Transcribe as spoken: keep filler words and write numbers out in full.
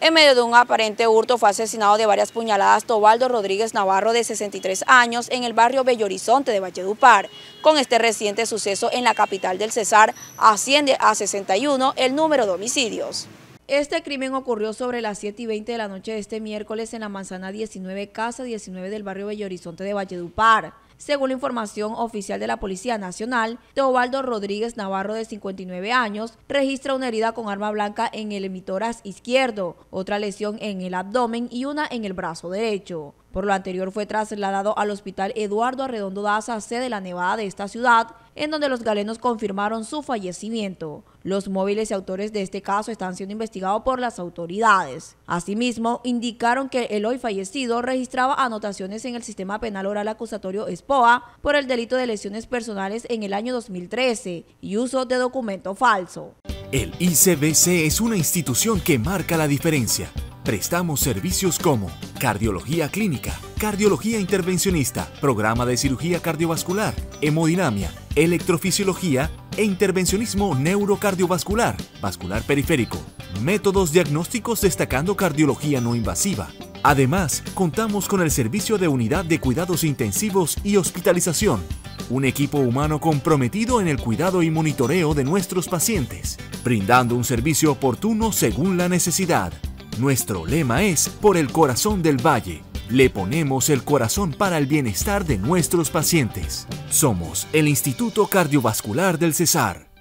En medio de un aparente hurto fue asesinado de varias puñaladas Teobaldo Rodríguez Navarro, de sesenta y tres años, en el barrio Bello Horizonte de Valledupar. Con este reciente suceso en la capital del Cesar, asciende a sesenta y uno el número de homicidios. Este crimen ocurrió sobre las siete y veinte de la noche de este miércoles en la manzana diecinueve, casa diecinueve del barrio Bello Horizonte de Valledupar. Según la información oficial de la Policía Nacional, Teobaldo Rodríguez Navarro, de cincuenta y nueve años, registra una herida con arma blanca en el hemitórax izquierdo, otra lesión en el abdomen y una en el brazo derecho. Por lo anterior fue trasladado al hospital Eduardo Arredondo Daza, sede de la Nevada de esta ciudad, en donde los galenos confirmaron su fallecimiento. Los móviles y autores de este caso están siendo investigados por las autoridades. Asimismo, indicaron que el hoy fallecido registraba anotaciones en el Sistema Penal Oral Acusatorio S P O A por el delito de lesiones personales en el año dos mil trece y uso de documento falso. El I C B C es una institución que marca la diferencia. Prestamos servicios como cardiología clínica, cardiología intervencionista, programa de cirugía cardiovascular, hemodinamia, electrofisiología e intervencionismo neurocardiovascular, vascular periférico, métodos diagnósticos destacando cardiología no invasiva. Además, contamos con el servicio de unidad de cuidados intensivos y hospitalización, un equipo humano comprometido en el cuidado y monitoreo de nuestros pacientes, brindando un servicio oportuno según la necesidad. Nuestro lema es por el corazón del valle. Le ponemos el corazón para el bienestar de nuestros pacientes. Somos el Instituto Cardiovascular del Cesar.